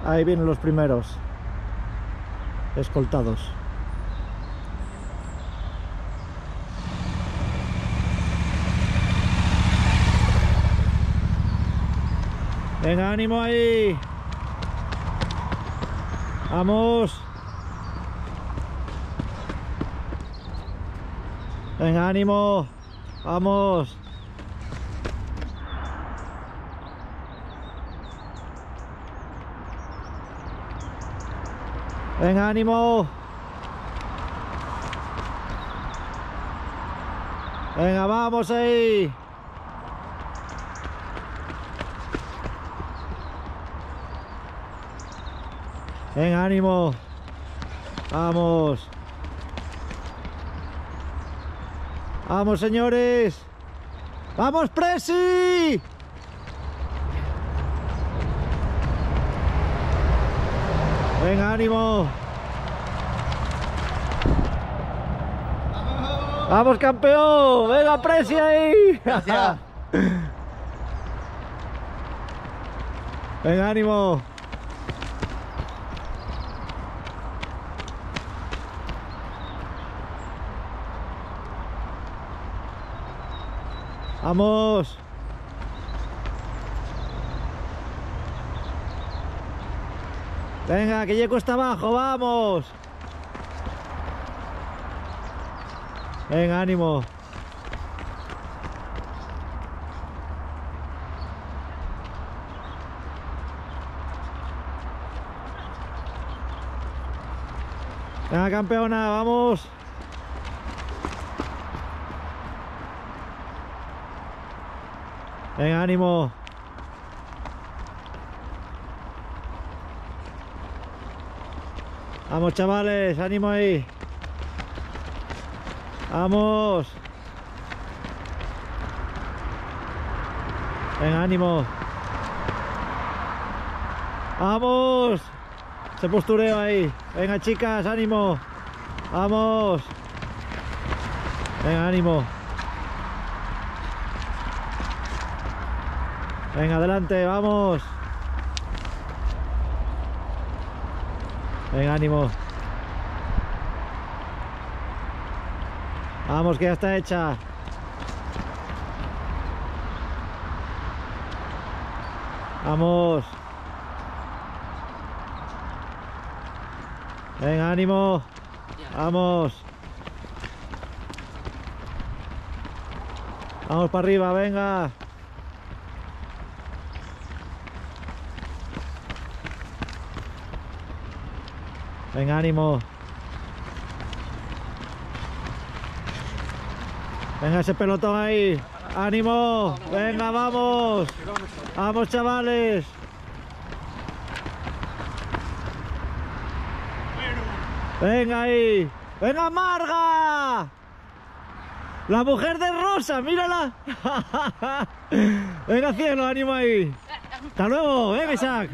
Ahí vienen los primeros escoltados. Venga, ánimo ahí. Vamos. Venga, ánimo. Vamos. Venga, ánimo. Venga, vamos ahí. Venga, ánimo. Vamos. Vamos, señores. Vamos, Presi. Venga, ánimo. Vamos, campeón. Venga, Presi ahí. Gracias. Venga, ánimo. Vamos. Venga, que llego está abajo, vamos. Venga, ánimo. Venga, campeona, vamos. Venga, ánimo. Vamos, chavales, ánimo ahí. Vamos. Venga, ánimo. Vamos. Se postureo ahí. Venga, chicas, ánimo. Vamos. Venga, ánimo. Venga, adelante, vamos. Venga, ánimo. Vamos, que ya está hecha. Vamos. Venga, ánimo. Vamos. Vamos para arriba, venga. Venga, ánimo. Venga, ese pelotón ahí. ¡Ánimo! Venga, vamos. Vamos, chavales. Venga ahí. Venga, Marga. La mujer de Rosa, mírala. Venga, cielo, ánimo ahí. Hasta luego, venga, Isaac.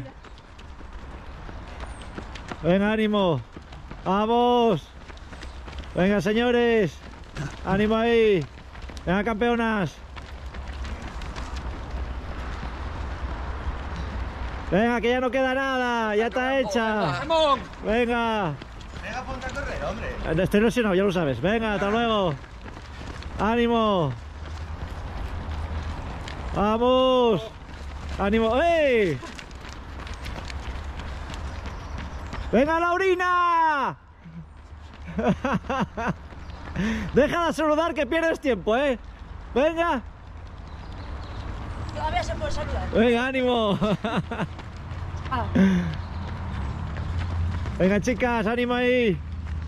Venga, ánimo. Vamos. Venga, señores. Ánimo ahí. Venga, campeonas. Venga, que ya no queda nada. Ya está hecha. Venga. Venga, ponte a correr, hombre. Estoy lesionado, ya lo sabes. Venga, hasta luego. Ánimo. Vamos. Ánimo. ¡Ey! ¡Venga, Laurina! Deja de saludar que pierdes tiempo, ¿eh? Venga. Todavía se puede saludar. Venga, ánimo. Ah. Venga, chicas, ánimo ahí.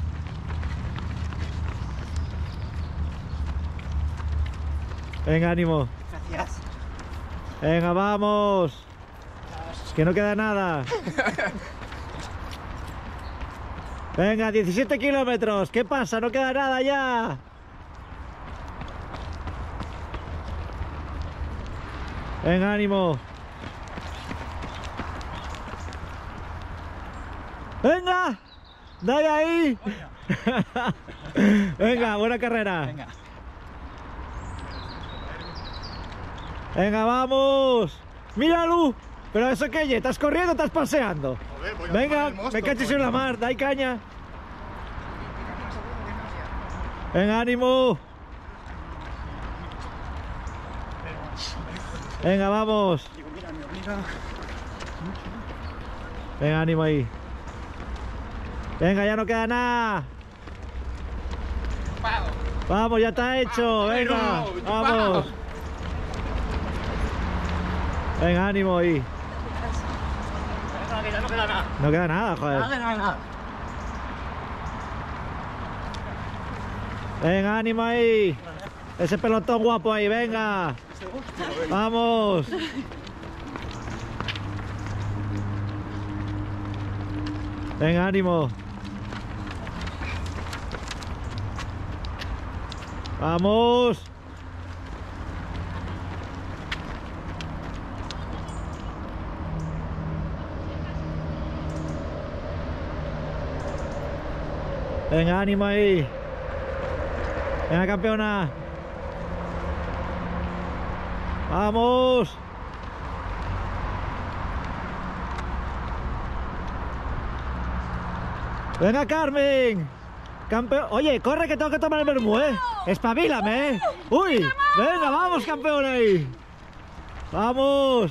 Venga, ánimo. Gracias. Venga, vamos. Que no queda nada. Venga, 17 kilómetros. ¿Qué pasa? No queda nada ya. Venga, ánimo. Venga. Dale ahí. Venga, buena carrera. Venga. Venga, vamos. Míralo. Pero eso qué, ¿estás corriendo o estás paseando? Joder, voy a Venga, poner el mosto, me caches en coño. la mar, dai caña. Venga, ánimo. Venga, vamos. Digo, mira, me obliga. Venga, ánimo ahí. Venga, ya no queda nada. Vamos, ya está hecho. Venga, vamos. Venga, ánimo ahí. Ya no queda nada. No queda nada, joder. Nada. Venga, ánimo ahí. Ese pelotón guapo ahí, venga. Vamos. Venga, ánimo. Vamos. Venga, ánimo ahí. Venga, campeona. Vamos. Venga, Carmen. Campeón. Oye, corre que tengo que tomar el vermú, ¿eh? Espabilame, ¿eh? Uy, venga, vamos, campeona ahí. Vamos.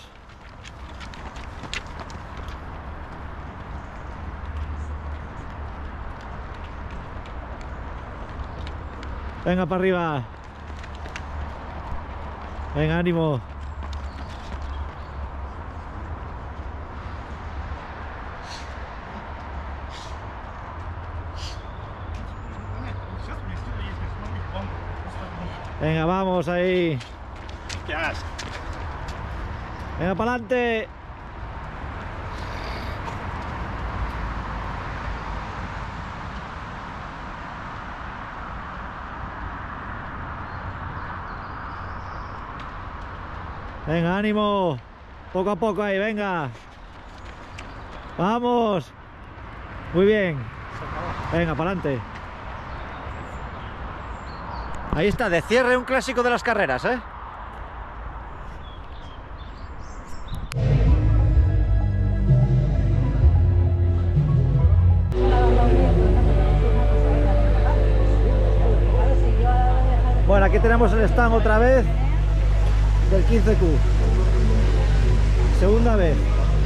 Venga, para arriba. Venga, ánimo. Venga, vamos ahí. ¿Qué hagas? Venga, para adelante. Venga, ánimo. Poco a poco ahí, venga. Vamos. Muy bien. Venga, para adelante. Ahí está, de cierre un clásico de las carreras, ¿eh? Bueno, aquí tenemos el stand otra vez del 15Q. Segunda vez.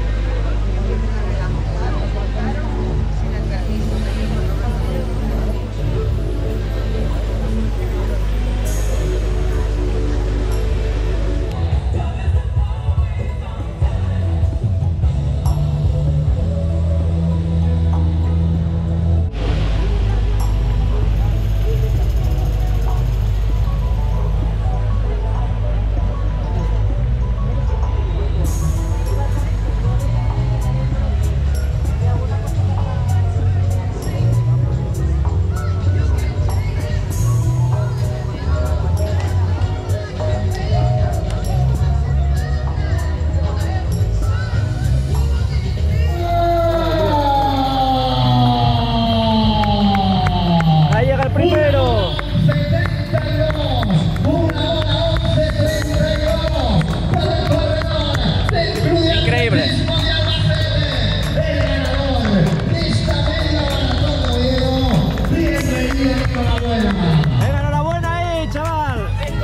Ahí llega el primero. Increíble. Venga, enhorabuena ahí, chaval.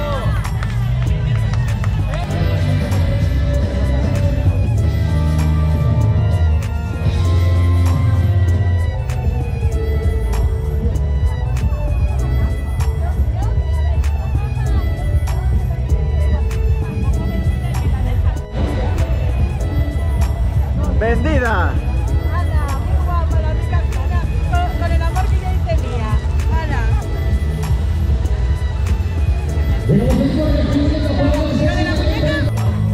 Vendida. Ana, muy guapa la rica con el amor que yo tenía. Ana. ¿De la muñeca?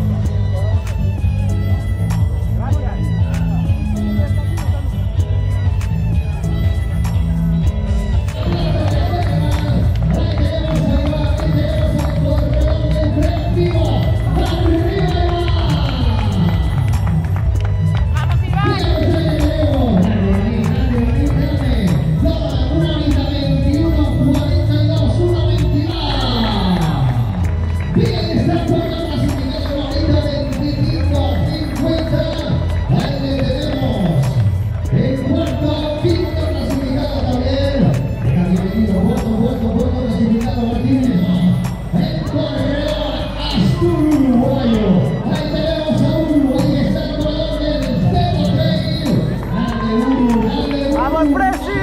¡Vamos, Iván! ¡Vamos, Presi!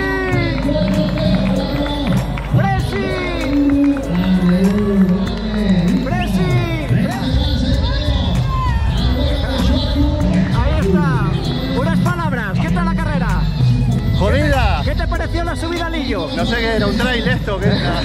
¡Presi! ¡Presi! Ahí está. Unas palabras. ¿Qué tal la carrera? ¡Jodida! ¿Qué te pareció la subida al Lillo? No sé qué era, un trail esto, ¿qué era?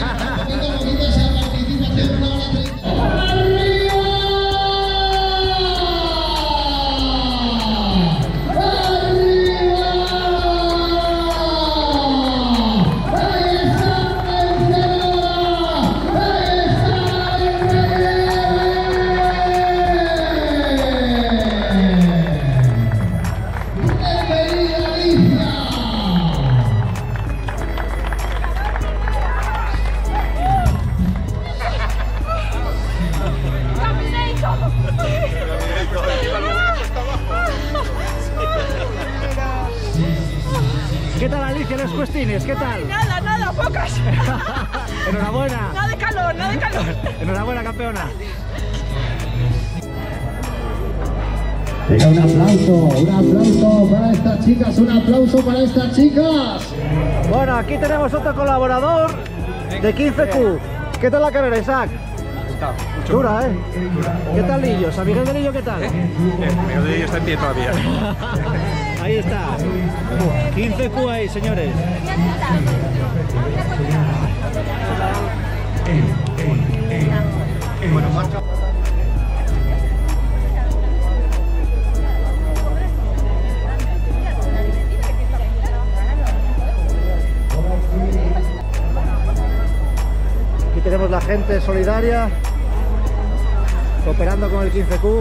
¿Qué tal, Alicia, los cuestines? ¿Qué tal? Nada, pocas. Enhorabuena. Nada de calor. Enhorabuena, campeona. Venga, un aplauso para estas chicas, un aplauso para estas chicas. Bueno, aquí tenemos otro colaborador de 15Q. ¿Qué tal la carrera, Isaac? Dura, ¿eh? ¿Qué tal Lillo? ¿San Miguel de Lillo qué tal? Miguel de Lillo está en pie todavía. Ahí está. 15Q ahí, señores. Bueno, marcha. Aquí tenemos la gente solidaria cooperando con el 15Q.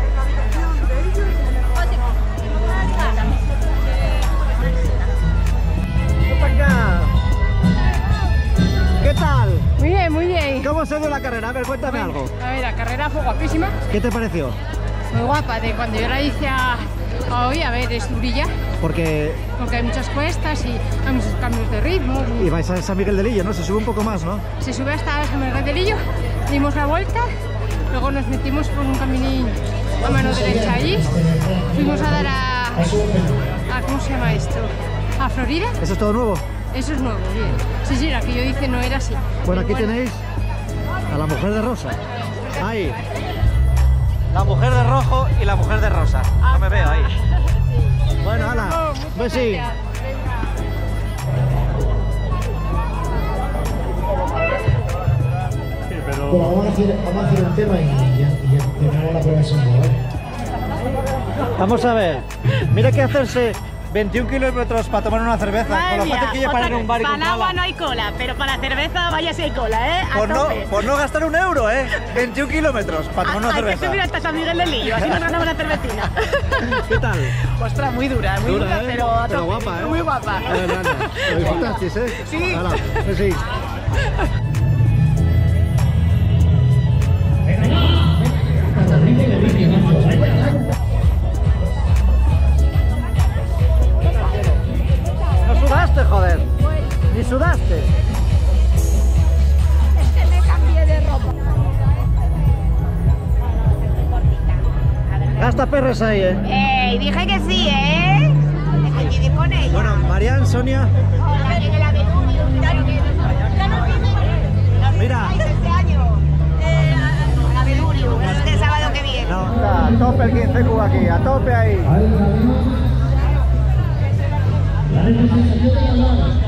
¿Qué tal? Muy bien. ¿Cómo se dio la carrera? A ver, cuéntame algo. A ver, la carrera fue guapísima. ¿Qué te pareció? Muy guapa. De cuando yo la hice a hoy, a ver, es durilla. Porque Porque hay muchas cuestas y hay muchos cambios de ritmo. y vais a San Miguel de Lillo, ¿no? Se sube un poco más, ¿no? Se sube hasta San Miguel de Lillo, dimos la vuelta, luego nos metimos por un caminín a mano derecha allí, fuimos a dar a ¿cómo se llama esto? ¿A Florida? ¿Eso es todo nuevo? Eso es nuevo, bien. Sí, la que yo hice no era así. Bueno, aquí Pero tenéis a la mujer de rosa. Ahí. La mujer de rojo y la mujer de rosa. No me veo ahí. Bueno, hala. Pues sí. Bueno, vamos a hacer un tema y ya terminamos la prueba de sonido, ¿vale? Vamos a ver. Mira que hacerse 21 kilómetros para tomar una cerveza. Con lo fácil que lleva para ir a un bar y para con el agua cola. no hay cola, pero para la cerveza vaya si hay cola, ¿eh? A tope. Por no gastar un euro, ¿eh? 21 kilómetros para tomar una Hay que cerveza. subir hasta San Miguel del Lillo, así nos ganamos la cervecina. ¿Qué tal? Ostras, muy dura, Dura, ¿eh? pero a tope. guapa, ¿eh? Muy guapa. Anda. Lo disfrutasteis, ¿eh? Sí. Hala, pues sí. No sudaste, joder. Ni sudaste. Es que me cambié de ropa. Gasta perres ahí, ¿eh? Dije que sí, ¿eh? Coincidí con ella. Bueno, Marian, Sonia. Hola, en el Avenue, claro que ya nos vimos. Mira. Este año. Al Avenue, este sábado que viene. No, está a tope el 15Q aquí, a tope ahí. La necesidad de hablar.